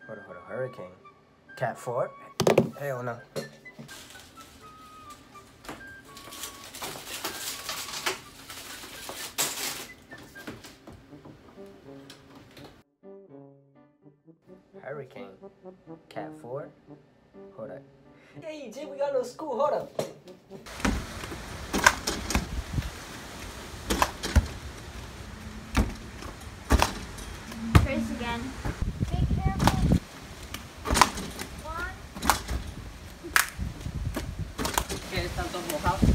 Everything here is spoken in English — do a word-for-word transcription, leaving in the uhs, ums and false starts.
Hold on, hold on. Hurricane. Cat four? Hell no. Hurricane. Cat four? Hold on. Hey, Jim, we got a little school. Hold up. Trace again. Be careful. One. ¿Qué están todos mojados?